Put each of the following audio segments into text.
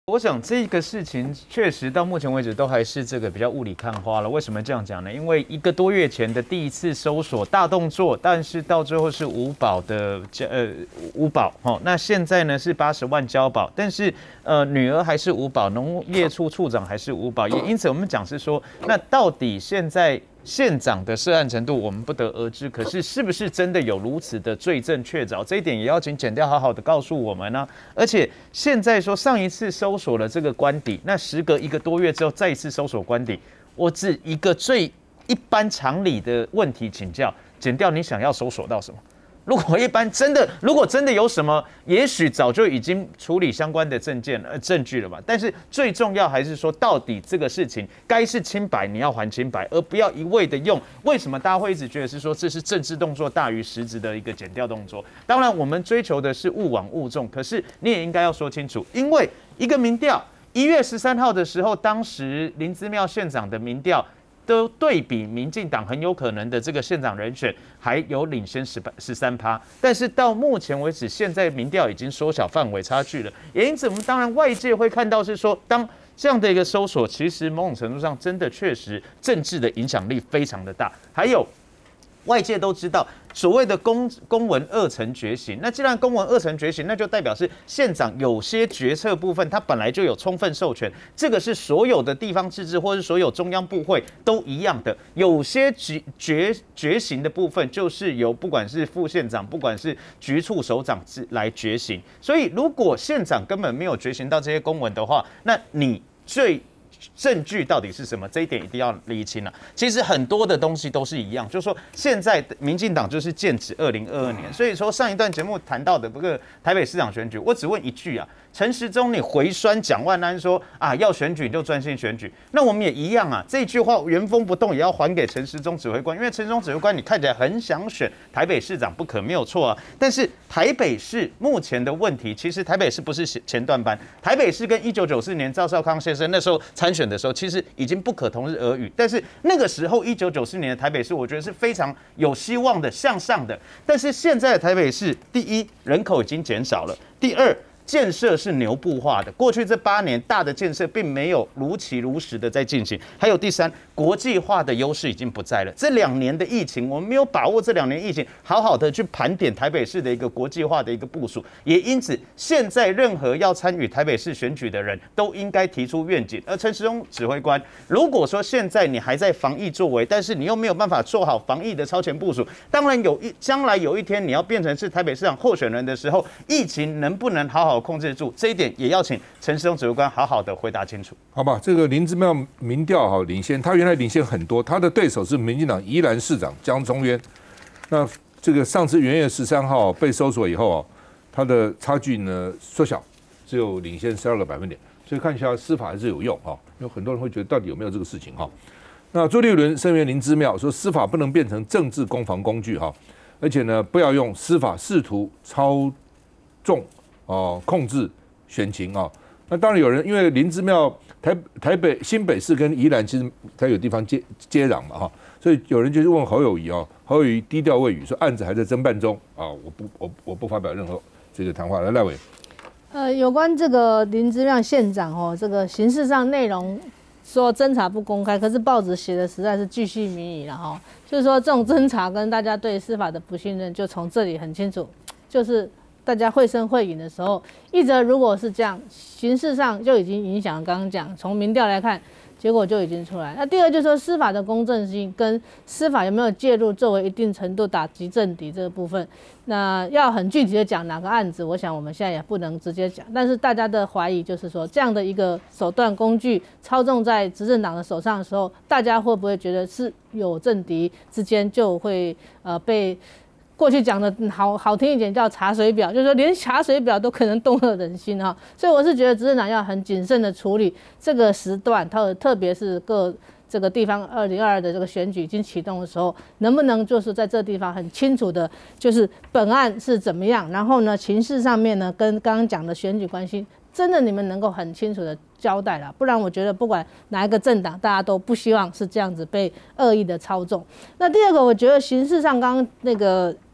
我想这个事情确实到目前为止都还是这个比较雾里看花了。为什么这样讲呢？因为1个多月前的第一次搜索大动作，但是到最后是无保的无保哦。那现在呢是80万交保，但是女儿还是无保，农业处处长还是无保。也因此我们讲是说，那到底现在县长的涉案程度我们不得而知，可是是不是真的有如此的罪证确凿，这一点也要请检调好好的告诉我们呢、而且现在说上一次搜索了这个官邸，那时隔1个多月之后再一次搜索官邸，我只一个最一般常理的问题请教检调，你想要搜索到什么？如果真的有什么，也许早就已经处理相关的证据了吧。但是最重要还是说，到底这个事情该是清白，你要还清白，而不要一味的用。为什么大家会一直觉得是说这是政治动作大于实质的一个检调动作？当然，我们追求的是勿枉勿纵，可是你也应该要说清楚，因为一个民调，1月13号的时候，当时林姿妙县长的民调。都对比民进党很有可能的这个县长人选，还有领先13%，但是到目前为止，现在民调已经缩小范围差距了。也因此，我们当然外界会看到是说，当这样的一个搜索，其实某种程度上真的确实政治的影响力非常的大。还有外界都知道，所谓的公文2层觉醒，那既然公文2层觉醒，那就代表是县长有些决策部分，他本来就有充分授权，这个是所有的地方自治或是所有中央部会都一样的。有些觉醒的部分，就是由不管是副县长，不管是局处首长来觉醒。所以，如果县长根本没有觉醒到这些公文的话，那你证据到底是什么？这一点一定要厘清了。其实很多的东西都是一样，就是说现在民进党就是剑指2022年，所以说上一段节目谈到的这个台北市长选举，我只问一句啊，陈时中你回酸蒋万安说啊要选举就专心选举，那我们也一样啊，这句话原封不动也要还给陈时中指挥官，因为陈时中指挥官你看起来很想选台北市长不可没有错啊，但是台北市目前的问题，其实台北市不是前段班，台北市跟1994年赵少康先生那时候参选的时候，其实已经不可同日而语。但是那个时候1994年的台北市，我觉得是非常有希望的、向上的。但是现在的台北市，第一，人口已经减少了；第二，建设是牛步化的，过去这8年大的建设并没有如期如实的在进行。还有第三，国际化的优势已经不在了。这2年的疫情，我们没有把握这2年疫情，好好的去盘点台北市的一个国际化的一个部署。也因此，现在任何要参与台北市选举的人都应该提出愿景。而陈时中指挥官，如果说现在你还在防疫作为，但是你又没有办法做好防疫的超前部署，当然将来有一天你要变成是台北市长候选人的时候，疫情能不能好好控制住，这一点也要请陈时中指挥官好好的回答清楚。 好吧，这个林姿妙民调好领先，他原来领先很多，他的对手是民进党宜兰市长江忠渊。那这个上次元月13号被搜索以后他的差距呢缩小，只有领先12个百分点。所以看一下司法还是有用有很多人会觉得到底有没有这个事情那朱立伦声援林姿妙说，司法不能变成政治攻防工具而且呢不要用司法试图操纵控制选情那当然有人因为林姿妙台北新北市跟宜兰其实它有地方接壤嘛所以有人就是问侯友宜侯友宜低调未语说案子还在侦办中我不发表任何这个谈话。来，赖委。 有关这个林姿妙县长这个刑事上内容说侦查不公开，可是报纸写的实在是巨细靡遗了就是说这种侦查跟大家对司法的不信任，就从这里很清楚，就是大家绘声绘影的时候，一则如果是这样，形式上就已经影响刚刚讲，从民调来看，结果就已经出来。那第二就是说司法的公正性跟司法有没有介入，作为一定程度打击政敌这个部分，那要很具体的讲哪个案子，我想我们现在也不能直接讲。但是大家的怀疑就是说，这样的一个手段工具操纵在执政党的手上的时候，大家会不会觉得是有政敌之间就会被过去讲的好听一点叫查水表，就是说连查水表都可能动了人心所以我是觉得执政党要很谨慎的处理这个时段，特别是各这个地方2022的这个选举已经启动的时候，能不能就是在这地方很清楚的，就是本案是怎么样，然后呢情势上面呢跟刚刚讲的选举关系，真的你们能够很清楚的交代了，不然我觉得不管哪一个政党，大家都不希望是这样子被恶意的操纵。那第二个，我觉得形式上刚刚那个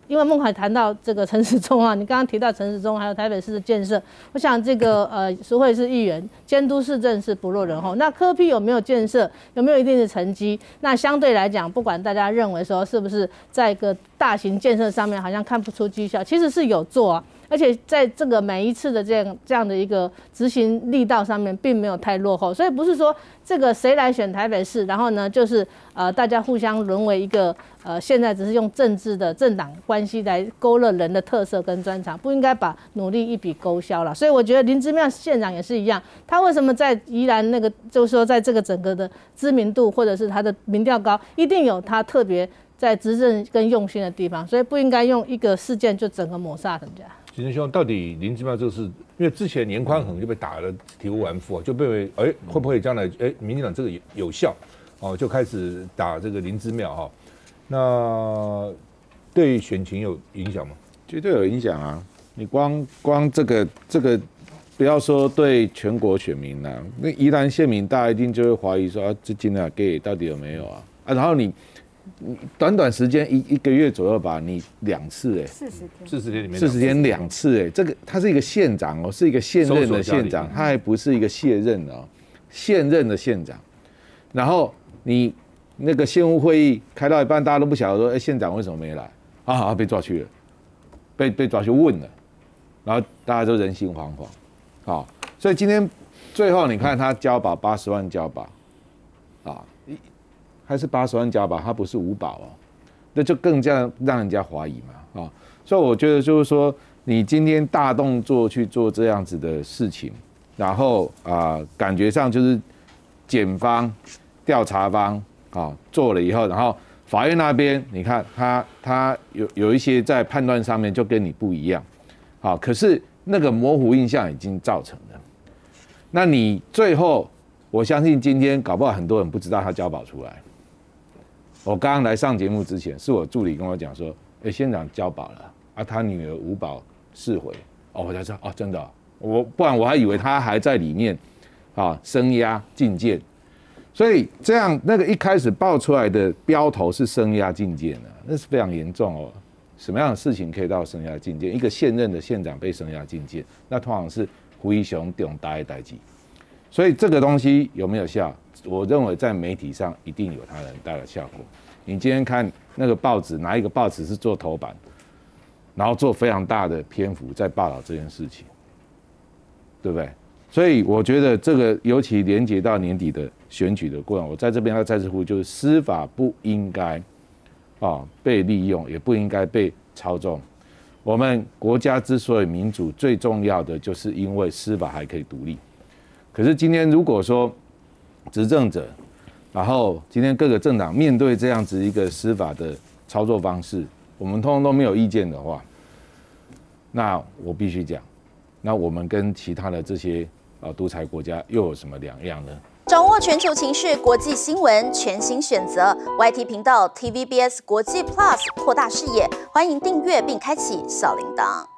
因为孟凯谈到这个陈时中啊，你刚刚提到陈时中还有台北市的建设，我想这个苏慧是议员监督市政是不落人后。那柯 P 有没有建设，有没有一定的成绩？那相对来讲，不管大家认为说是不是在一个大型建设上面好像看不出绩效，其实是有做啊。而且在这个每一次的这样的一个执行力道上面，并没有太落后，所以不是说这个谁来选台北市，然后呢就是大家互相沦为一个现在只是用政治的政党关系来勾勒人的特色跟专长，不应该把努力一笔勾销了。所以我觉得林芝妙县长也是一样，他为什么在宜兰那个就是说在这个整个的知名度或者是他的民调高，一定有他特别在执政跟用心的地方，所以不应该用一个事件就整个抹煞人家。 其实兄，到底林芝妙这个事，因为之前年宽衡就被打了体无完肤啊，就被会不会将来民进党这个有效哦，就开始打这个林芝妙哈，那对选情有影响吗？ 绝对有影响啊！你光这个，不要说对全国选民啦，那宜兰县民大家一定就会怀疑说这今天给到底有没有啊？然后你短时间一个月左右吧，你2次 40天里面 40天2次这个他是一个县长哦，是一个现任的县长，他还不是一个卸任的哦，现任的县长。然后你那个县务会议开到一半，大家都不晓得说，县长为什么没来啊？被抓去了，被抓去问了，然后大家都人心惶惶，好，所以今天最后你看他交保80万交保，啊。还是80万交保，他不是无保哦，那就更加让人家怀疑嘛啊！所以我觉得就是说，你今天大动作去做这样子的事情，然后感觉上就是检方、调查方做了以后，然后法院那边你看他有一些在判断上面就跟你不一样，好，可是那个模糊印象已经造成了，那你最后我相信今天搞不好很多人不知道他交保出来。我刚刚来上节目之前，是我助理跟我讲说，县长交保了啊，他女儿无保释回，我才知道真的，不然我还以为他还在里面声押禁见，所以这样那个一开始爆出来的标头是声押禁见啊，那是非常严重哦。什么样的事情可以到声押禁见？一个现任的县长被声押禁见，那通常是非常重大的代志。所以这个东西有没有效？我认为在媒体上一定有它很大的效果。你今天看那个报纸，哪一个报纸是做头版，然后做非常大的篇幅在报道这件事情，对不对？所以我觉得这个尤其连接到年底的选举的过程，我在这边要再次呼吁，就是司法不应该被利用，也不应该被操纵。我们国家之所以民主，最重要的就是因为司法还可以独立。可是今天如果说执政者，然后今天各个政党面对这样子一个司法的操作方式，我们通通都没有意见的话，那我必须讲，那我们跟其他的这些独裁国家又有什么两样呢？ 掌握全球情势、国际新闻，全新选择 YT 频道 TVBS 国际 Plus， 扩大视野，欢迎订阅并开启小铃铛。